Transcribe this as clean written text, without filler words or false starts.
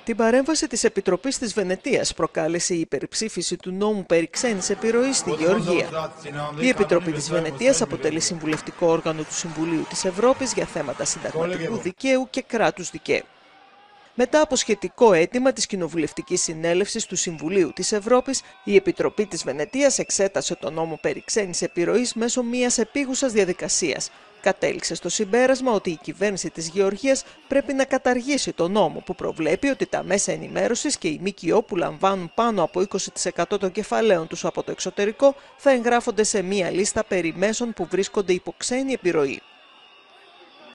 Την παρέμβαση της Επιτροπής της Βενετίας προκάλεσε η υπερψήφιση του νόμου περί ξένης επιρροής στη Γεωργία. Η Επιτροπή της Βενετίας αποτελεί συμβουλευτικό όργανο του Συμβουλίου της Ευρώπης για θέματα συνταγματικού δικαίου και κράτους δικαίου. Μετά από σχετικό αίτημα της Κοινοβουλευτικής Συνέλευσης του Συμβουλίου της Ευρώπης, η Επιτροπή της Βενετίας εξέτασε τον νόμο περί ξένης επιρροής μέσω μιας επίγουσας διαδικασίας. Κατέληξε στο συμπέρασμα ότι η κυβέρνηση της Γεωργίας πρέπει να καταργήσει τον νόμο που προβλέπει ότι τα μέσα ενημέρωσης και οι ΜΚΟ που λαμβάνουν πάνω από 20% των κεφαλαίων τους από το εξωτερικό θα εγγράφονται σε μία λίστα περί μέσων που βρίσκονται υπό ξένη επιρροή.